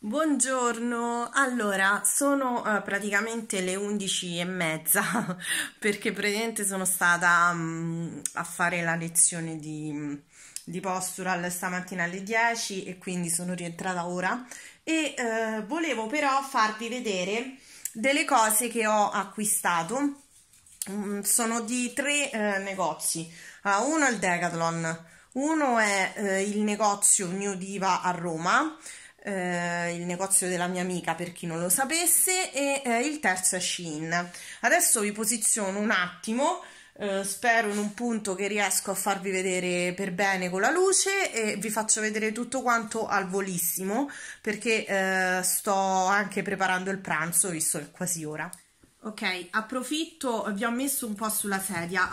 Buongiorno, allora sono praticamente le 11:30 perché praticamente sono stata a fare la lezione di postural stamattina alle 10 e quindi sono rientrata ora e volevo però farvi vedere delle cose che ho acquistato. Sono di tre negozi. Uno è il Decathlon, uno è il negozio New Diva a Roma, il negozio della mia amica per chi non lo sapesse, e il terzo è Shein. Adesso vi posiziono un attimo, spero in un punto che riesco a farvi vedere per bene con la luce e vi faccio vedere tutto quanto al volissimo perché sto anche preparando il pranzo visto che è quasi ora. Ok, approfitto, vi ho messo un po' sulla sedia,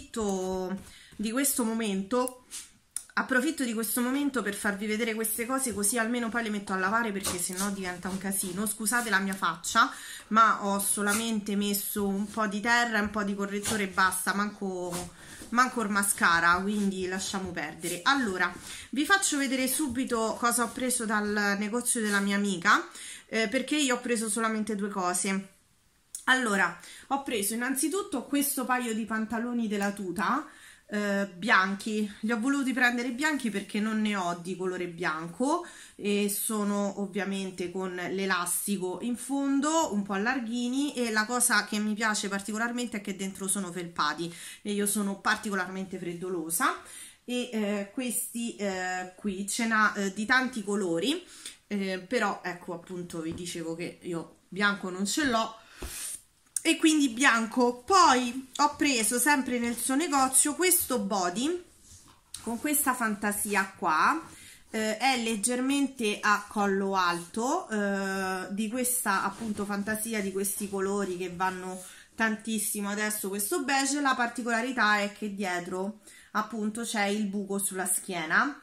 di questo momento, approfitto di questo momento per farvi vedere queste cose, così almeno poi le metto a lavare perché sennò diventa un casino. Scusate la mia faccia, ma ho solamente messo un po' di terra e un po' di correttore e basta, manco il mascara, quindi lasciamo perdere. Allora, vi faccio vedere subito cosa ho preso dal negozio della mia amica, perché io ho preso solamente due cose. Allora, ho preso innanzitutto questo paio di pantaloni della tuta bianchi. Li ho voluti prendere bianchi perché non ne ho di colore bianco e sono ovviamente con l'elastico in fondo, un po' larghini, e la cosa che mi piace particolarmente è che dentro sono felpati e io sono particolarmente freddolosa. E questi qui ce n'ha di tanti colori, però ecco, appunto vi dicevo che io bianco non ce l'ho e quindi bianco. Poi ho preso sempre nel suo negozio questo body con questa fantasia qua, è leggermente a collo alto, di questa appunto fantasia di questi colori che vanno tantissimo adesso, questo beige. La particolarità è che dietro appunto c'è il buco sulla schiena,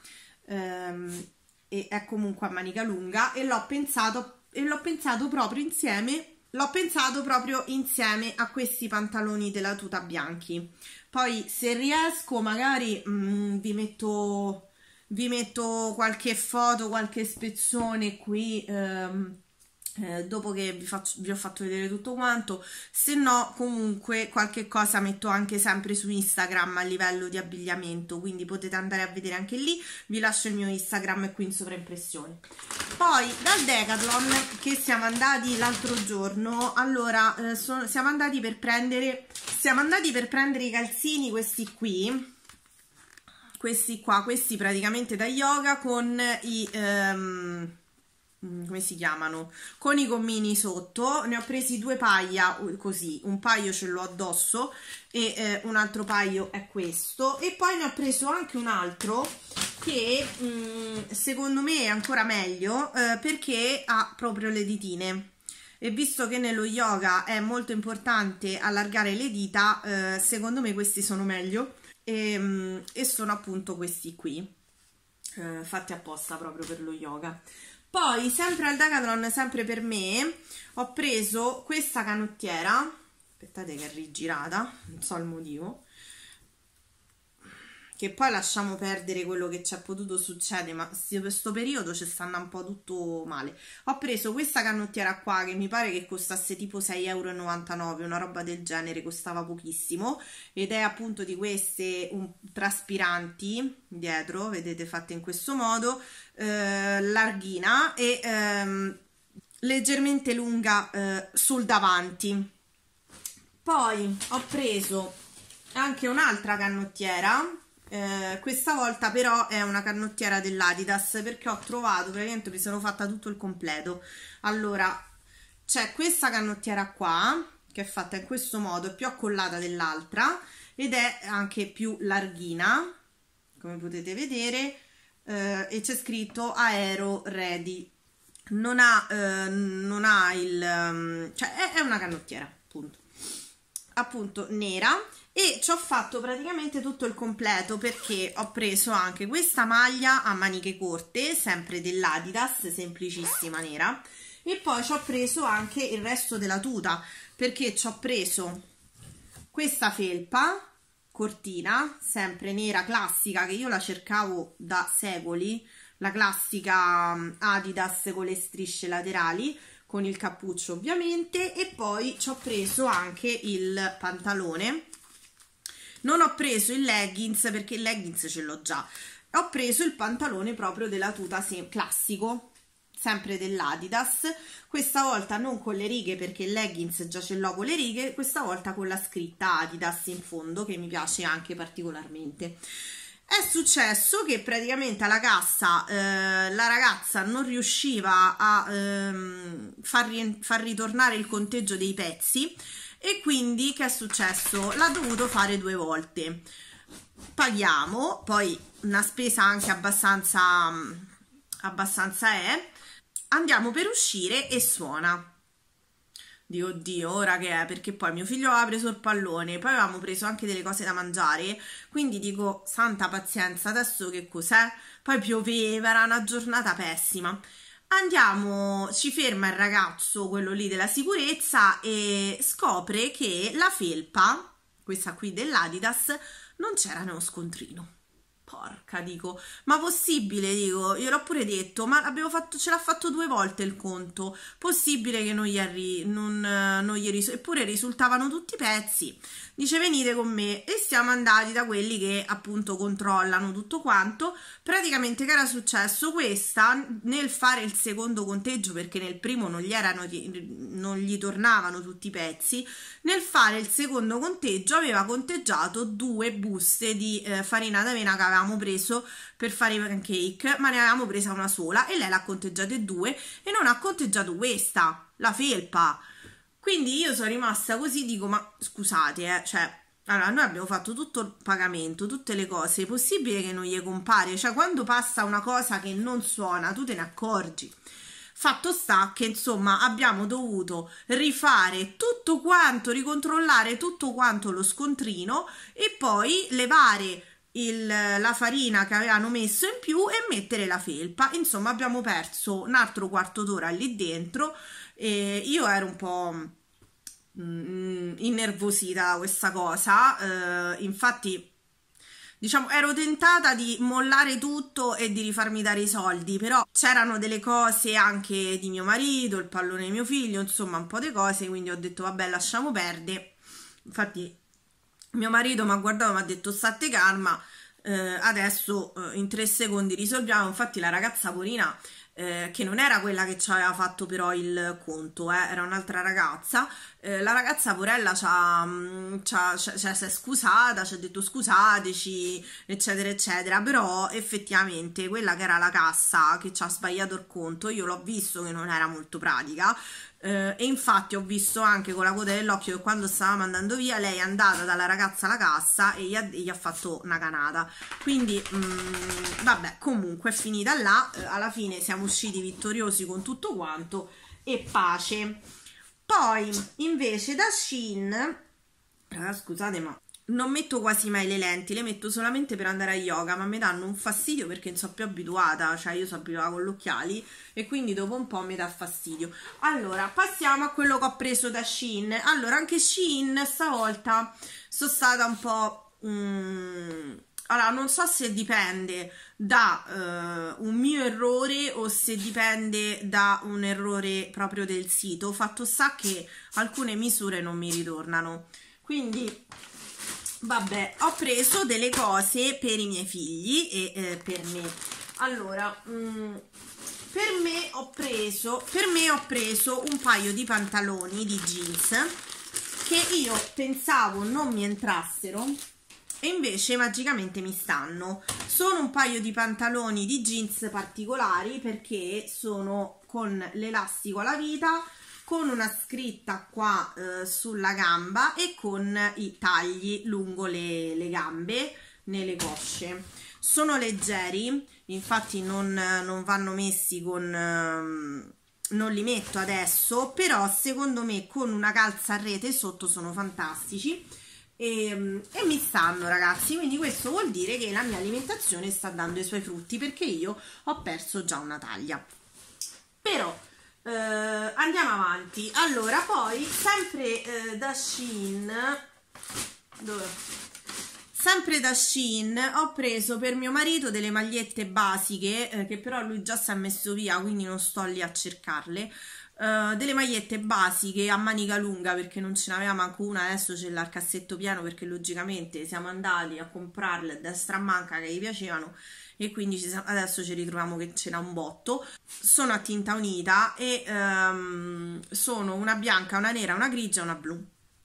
e è comunque a manica lunga, e l'ho pensato proprio insieme. L'ho pensato proprio insieme a questi pantaloni della tuta bianchi. Poi se riesco magari vi metto qualche foto, qualche spezzone qui dopo che vi ho fatto vedere tutto quanto. Se no, comunque qualche cosa metto anche sempre su Instagram a livello di abbigliamento, quindi potete andare a vedere anche lì. Vi lascio il mio Instagram qui in sovraimpressione. Poi dal Decathlon, che siamo andati l'altro giorno, allora siamo andati per prendere i calzini, questi qui, questi praticamente da yoga con i come si chiamano, con i gommini sotto. Ne ho presi due paia così, un paio ce l'ho addosso e un altro paio è questo, e poi ne ho preso anche un altro che secondo me è ancora meglio, perché ha proprio le ditine, e visto che nello yoga è molto importante allargare le dita, secondo me questi sono meglio, e sono appunto questi qui, fatti apposta proprio per lo yoga. Poi sempre al Decathlon, sempre per me, ho preso questa canottiera, aspettate che è rigirata, non so il motivo, che poi lasciamo perdere quello che ci è potuto succedere, ma in questo periodo ci sta andando un po' tutto male. Ho preso questa canottiera qua che mi pare che costasse tipo 6,99 €, una roba del genere, costava pochissimo, ed è appunto di queste traspiranti dietro, vedete, fatte in questo modo, larghina e leggermente lunga sul davanti. Poi ho preso anche un'altra canottiera. Questa volta però è una canottiera dell'Adidas, perché ho trovato, praticamente mi sono fatta tutto il completo. Allora, c'è questa canottiera qua che è fatta in questo modo, è più accollata dell'altra ed è anche più larghina, come potete vedere, e c'è scritto Aero Ready. Non ha il cioè è una canottiera appunto nera, e ci ho fatto praticamente tutto il completo perché ho preso anche questa maglia a maniche corte, sempre dell'Adidas, semplicissima, nera, e poi ci ho preso anche il resto della tuta, perché ci ho preso questa felpa cortina, sempre nera, classica, che io la cercavo da secoli, la classica Adidas con le strisce laterali, con il cappuccio ovviamente, e poi ci ho preso anche il pantalone. Non ho preso il leggings perché il leggings ce l'ho già, ho preso il pantalone proprio della tuta classico, sempre dell'Adidas, questa volta non con le righe perché il leggings già ce l'ho con le righe, questa volta con la scritta Adidas in fondo, che mi piace anche particolarmente. È successo che praticamente alla cassa la ragazza non riusciva a far ritornare il conteggio dei pezzi, e quindi che è successo? L'ha dovuto fare 2 volte. Paghiamo, poi una spesa anche abbastanza andiamo per uscire e suona. Dico, oddio, ora che è? Perché poi mio figlio aveva preso il pallone, poi avevamo preso anche delle cose da mangiare, quindi dico, santa pazienza, adesso che cos'è? Poi pioveva, era una giornata pessima. Andiamo, ci ferma il ragazzo, quello lì della sicurezza, e scopre che la felpa, questa qui dell'Adidas, non c'era nello scontrino. Porca, dico, ma possibile, dico, io l'ho pure detto, ma abbiamo fatto, ce l'ha fatto 2 volte il conto, possibile che non gli eppure risultavano tutti pezzi. Dice, venite con me, e siamo andati da quelli che appunto controllano tutto quanto. Praticamente che era successo? Questa, nel fare il secondo conteggio, perché nel primo non gli tornavano tutti i pezzi, nel fare il secondo conteggio aveva conteggiato 2 buste di farina d'avena che avevamo preso per fare i pancake, ma ne avevamo presa una sola, e lei l'ha conteggiate 2 e non ha conteggiato questa, la felpa. Quindi io sono rimasta così, dico, ma scusate, cioè, allora noi abbiamo fatto tutto il pagamento, tutte le cose, è possibile che non gli compare? Cioè, quando passa una cosa che non suona, tu te ne accorgi. Fatto sta che, insomma, abbiamo dovuto rifare tutto quanto, ricontrollare tutto quanto lo scontrino, e poi levare la farina che avevano messo in più e mettere la felpa. Insomma, abbiamo perso un altro quarto d'ora lì dentro, e io ero un po' innervosita da questa cosa, infatti, diciamo, ero tentata di mollare tutto e di rifarmi dare i soldi, però c'erano delle cose anche di mio marito, il pallone di mio figlio, insomma un po' di cose, quindi ho detto vabbè, lasciamo perdere. Infatti mio marito mi ha guardato e mi ha detto state calma, adesso in 3 secondi risolviamo. Infatti la ragazza porina, che non era quella che ci aveva fatto però il conto, era un'altra ragazza, la ragazza porella si è scusata, ci ha detto scusateci, eccetera eccetera, però effettivamente quella che era la cassa che ci ha sbagliato il conto, io l'ho visto che non era molto pratica, e infatti ho visto anche con la coda dell'occhio che quando stavamo andando via lei è andata dalla ragazza alla cassa e gli ha fatto una canata. Quindi vabbè, comunque è finita là, alla fine siamo usciti vittoriosi con tutto quanto e pace. Poi invece da Shein, scusate, ma non metto quasi mai le lenti, le metto solamente per andare a yoga, ma mi danno un fastidio perché non sono più abituata, cioè io sono abituata con gli occhiali e quindi dopo un po' mi dà fastidio. Allora, passiamo a quello che ho preso da Shein. Allora, anche Shein stavolta sono stata un po'... allora, non so se dipende da un mio errore o se dipende da un errore proprio del sito. Fatto sta che alcune misure non mi ritornano, quindi... Vabbè, ho preso delle cose per i miei figli e per me. Allora, per me ho preso un paio di pantaloni di jeans che io pensavo non mi entrassero e invece magicamente mi stanno. Sono un paio di pantaloni di jeans particolari perché sono con l'elastico alla vita, con una scritta qua sulla gamba e con i tagli lungo le gambe nelle cosce. Sono leggeri, infatti non vanno messi con... non li metto adesso, però secondo me con una calza a rete sotto sono fantastici e mi stanno, ragazzi. Quindi questo vuol dire che la mia alimentazione sta dando i suoi frutti, perché io ho perso già una taglia. Però andiamo avanti. Allora, poi sempre da Shein, Sempre da Shein ho preso per mio marito delle magliette basiche, che però lui già si è messo via, quindi non sto lì a cercarle. Delle magliette basiche a manica lunga, perché non ce n'aveva manco una, adesso c'è il cassetto pieno, perché logicamente siamo andati a comprarle a destra a manca che gli piacevano, e quindi adesso ci ritroviamo che ce n'ha un botto. Sono a tinta unita e sono una bianca, una nera, una grigia e una blu,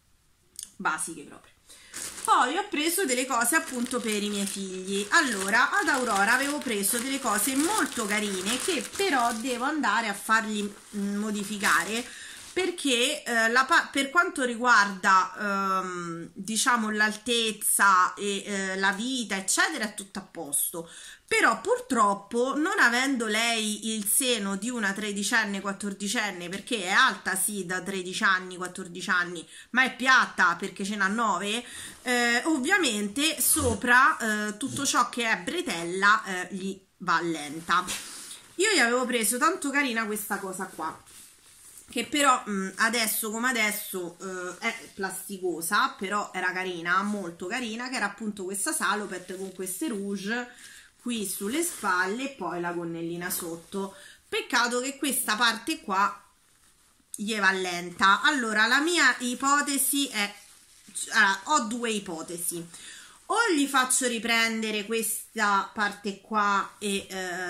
basiche proprio. Poi ho preso delle cose appunto per i miei figli. Allora, ad Aurora avevo preso delle cose molto carine che però devo andare a fargli modificare, perché per quanto riguarda diciamo l'altezza e la vita eccetera è tutto a posto, però purtroppo, non avendo lei il seno di una tredicenne, quattordicenne, perché è alta sì da 13 anni, 14 anni, ma è piatta perché ce n'ha 9, ovviamente sopra tutto ciò che è bretella gli va lenta. Io gli avevo preso, tanto carina questa cosa qua, che però adesso come adesso è plasticosa, però era carina, molto carina, che era appunto questa salopette con queste rouge qui sulle spalle e poi la gonnellina sotto. Peccato che questa parte qua gli va lenta. Allora, la mia ipotesi è, allora, ho due ipotesi: o gli faccio riprendere questa parte qua e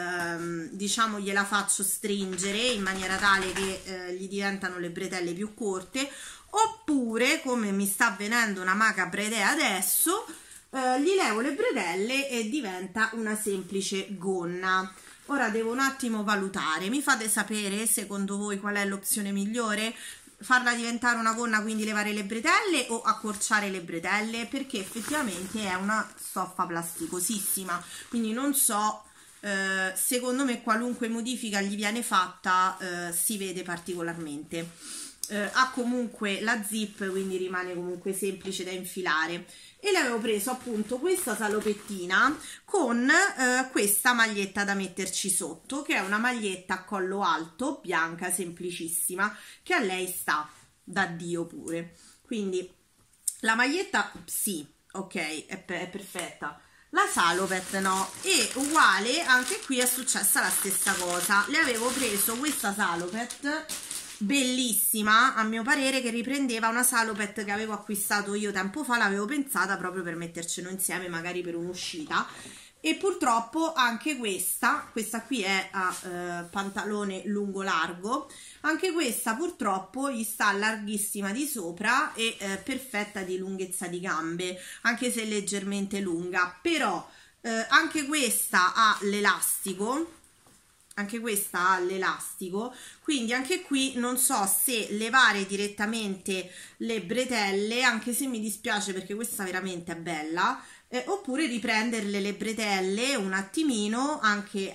diciamo gliela faccio stringere in maniera tale che gli diventano le bretelle più corte, oppure, come mi sta avvenendo una macabra idea adesso, gli levo le bretelle e diventa una semplice gonna. Ora devo un attimo valutare, mi fate sapere secondo voi qual è l'opzione migliore: farla diventare una gonna, quindi levare le bretelle, o accorciare le bretelle, perché effettivamente è una stoffa plasticosissima, quindi non so, secondo me qualunque modifica gli viene fatta si vede particolarmente. Ha comunque la zip, quindi rimane comunque semplice da infilare. E le avevo preso appunto questa salopettina con questa maglietta da metterci sotto, che è una maglietta a collo alto, bianca, semplicissima, che a lei sta da Dio pure. Quindi la maglietta sì, ok, è perfetta. La salopette no, e uguale anche qui è successa la stessa cosa. Le avevo preso questa salopette bellissima, a mio parere, che riprendeva una salopette che avevo acquistato io tempo fa, l'avevo pensata proprio per mettercelo insieme magari per un'uscita, e purtroppo anche questa qui è a pantalone lungo largo, anche questa purtroppo gli sta larghissima di sopra e perfetta di lunghezza di gambe, anche se leggermente lunga, però anche questa ha l'elastico. Anche questa ha l'elastico, quindi anche qui non so se levare direttamente le bretelle, anche se mi dispiace perché questa veramente è bella, oppure riprenderle le bretelle un attimino anche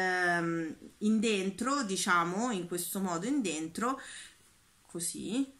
in dentro, diciamo in questo modo, in dentro, così,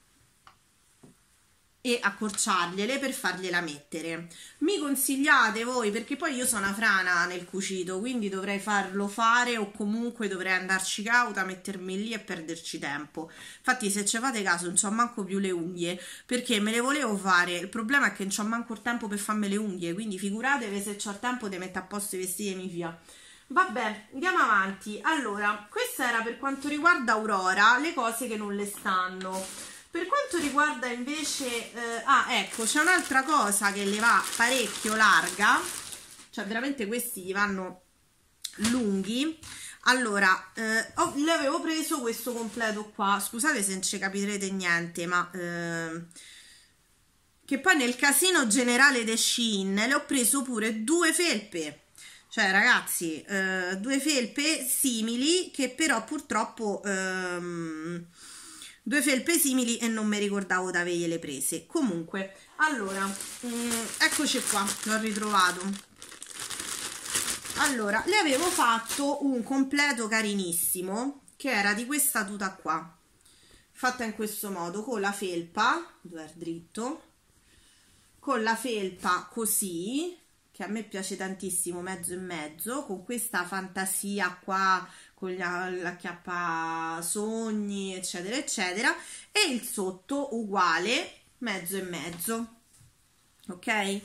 e accorciargliele per fargliela mettere. Mi consigliate voi, perché poi io sono una frana nel cucito, quindi dovrei farlo fare, o comunque dovrei andarci cauta, mettermi lì e perderci tempo. Infatti, se ci fate caso, non c'ho manco più le unghie, perché me le volevo fare. Il problema è che non c'ho manco il tempo per farmi le unghie, quindi figuratevi se c'ho il tempo di mettere a posto i vestiti e mi fia. Vabbè, andiamo avanti. Allora, questa era per quanto riguarda Aurora, le cose che non le stanno. Per quanto riguarda invece, ecco, c'è un'altra cosa che le va parecchio larga, cioè veramente questi gli vanno lunghi. Allora, le avevo preso questo completo qua, scusate se non ci capirete niente, ma che poi nel casino generale de Shein le ho preso pure due felpe, cioè ragazzi, due felpe simili, che però purtroppo... due felpe simili e non mi ricordavo di avergliele prese. Comunque, allora, eccoci qua, l'ho ritrovato. Allora, le avevo fatto un completo carinissimo, che era di questa tuta qua, fatta in questo modo, con la felpa, dove è dritto, con la felpa così, che a me piace tantissimo, mezzo e mezzo, con questa fantasia qua, con l'acchiappasogni eccetera eccetera, e il sotto uguale, mezzo e mezzo, ok?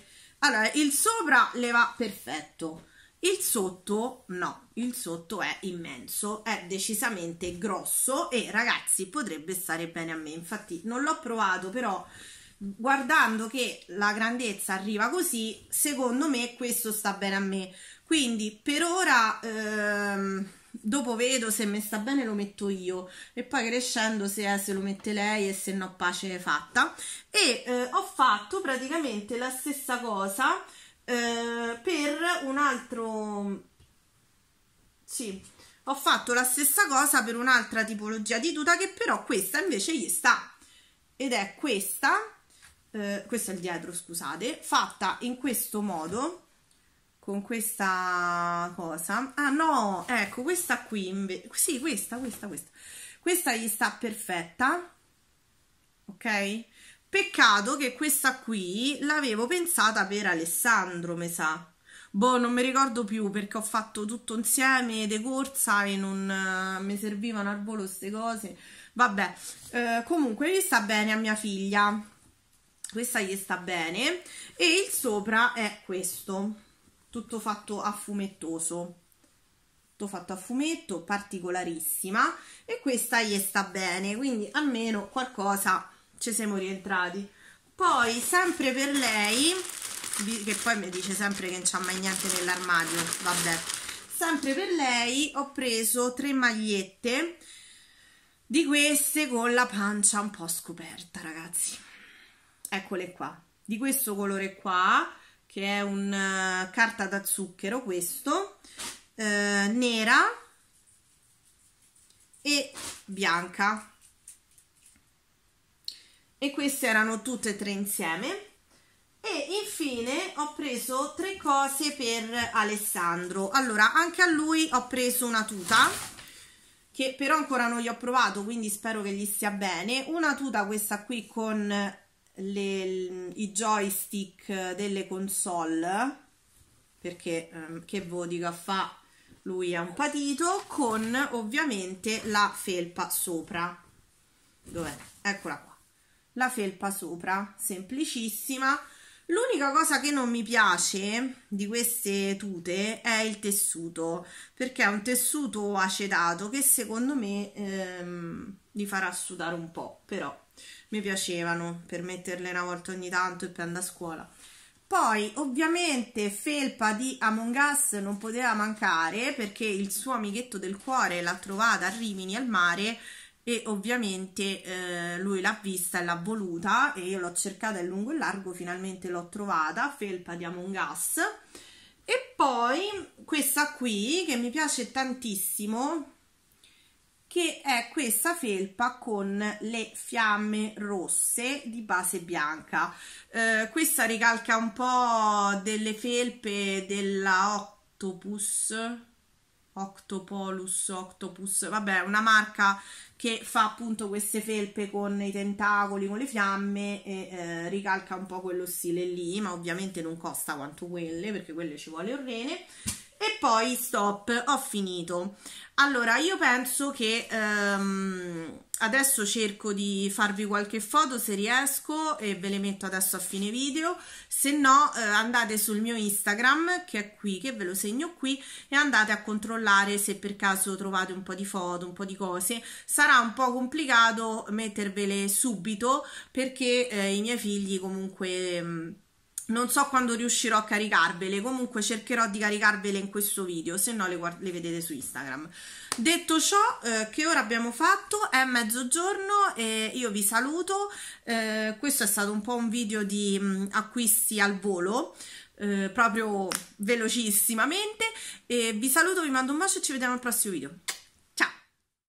Allora, il sopra le va perfetto, il sotto no, il sotto è immenso, è decisamente grosso e ragazzi potrebbe stare bene a me. Infatti non l'ho provato, però guardando che la grandezza arriva così, secondo me questo sta bene a me. Quindi per ora dopo vedo se mi sta bene, lo metto io, e poi crescendo se lo mette lei, e se no pace fatta. E ho fatto praticamente la stessa cosa per un altro, sì, ho fatto la stessa cosa per un'altra tipologia di tuta, che però questa invece gli sta, ed è questa, questo è il dietro, scusate, fatta in questo modo, con questa cosa. Ah no, ecco, questa qui invece, sì, questa gli sta perfetta, ok? Peccato che questa qui l'avevo pensata per Alessandro, mi sa. Boh, non mi ricordo più perché ho fatto tutto insieme de corsa e non mi servivano al volo queste cose. Vabbè, comunque gli sta bene a mia figlia. Questa gli sta bene. E il sopra è questo, tutto fatto a fumettoso. Tutto fatto a fumetto, particolarissima. E questa gli sta bene, quindi almeno qualcosa ci siamo rientrati. Poi sempre per lei, che poi mi dice sempre che non c'ha mai niente nell'armadio, vabbè, sempre per lei ho preso 3 magliette di queste con la pancia un po' scoperta, ragazzi, eccole qua, di questo colore qua, che è un carta da zucchero, questo, nera e bianca. E queste erano tutte e 3 insieme. E infine ho preso 3 cose per Alessandro. Allora, anche a lui ho preso una tuta, che però ancora non gli ho provato, quindi spero che gli stia bene. Una tuta, questa qui, con i joystick delle console, perché che vuol dire fa, lui è un patito, con ovviamente la felpa sopra. Dov'è? Eccola qua. La felpa sopra, semplicissima. L'unica cosa che non mi piace di queste tute è il tessuto, perché è un tessuto acetato che secondo me li farà sudare un po', però mi piacevano per metterle una volta ogni tanto e per andare a scuola. Poi ovviamente felpa di Among Us non poteva mancare, perché il suo amichetto del cuore l'ha trovata a Rimini al mare, e ovviamente lui l'ha vista e l'ha voluta, e io l'ho cercata in lungo e largo, finalmente l'ho trovata, felpa di Among Us. E poi questa qui che mi piace tantissimo, che è questa felpa con le fiamme rosse di base bianca. Questa ricalca un po' delle felpe della Octopus, vabbè, una marca che fa appunto queste felpe con i tentacoli, con le fiamme, e ricalca un po' quello stile lì, ma ovviamente non costa quanto quelle, perché quelle ci vuole un rene. E poi stop, ho finito. Allora, io penso che adesso cerco di farvi qualche foto se riesco, e ve le metto adesso a fine video. Se no andate sul mio Instagram, che è qui, che ve lo segno qui, e andate a controllare se per caso trovate un po' di foto, un po' di cose. Sarà un po' complicato mettervele subito, perché i miei figli comunque non so quando riuscirò a caricarvele. Comunque cercherò di caricarvele in questo video, se no le vedete su Instagram. Detto ciò, che ora abbiamo fatto? È mezzogiorno e io vi saluto. Questo è stato un po' un video di acquisti al volo, proprio velocissimamente, e vi saluto, vi mando un bacio e ci vediamo al prossimo video.